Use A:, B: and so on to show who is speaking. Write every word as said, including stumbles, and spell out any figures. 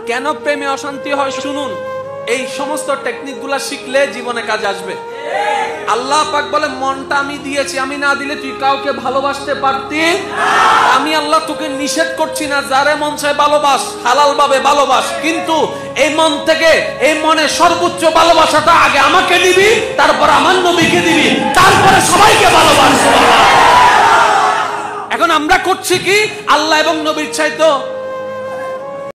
A: কেন প্রেমে অশান্তি হয় শুনুন, এই সমস্ত টেকনিক গুলা শিখলে জীবনে কাজে আসবে। আল্লাহ পাক বলে মনটা আমি দিয়েছি, আমি না দিলে তুই কাউকে ভালোবাসতে পারতি? আমি আল্লাহ তোকে নিষেধ করছি না, যারে মন চায় ভালোবাস, হালাল ভাবে ভালোবাস, কিন্তু এই মন থেকে এই মনে সর্বোচ্চ ভালোবাসাটা আগে আমাকে দিবি, তারপর আমার নবীকে দিবি, তারপরে সবাইকে ভালোবাস। এখন আমরা করছি কি, আল্লাহ এবং নবীর চাইতো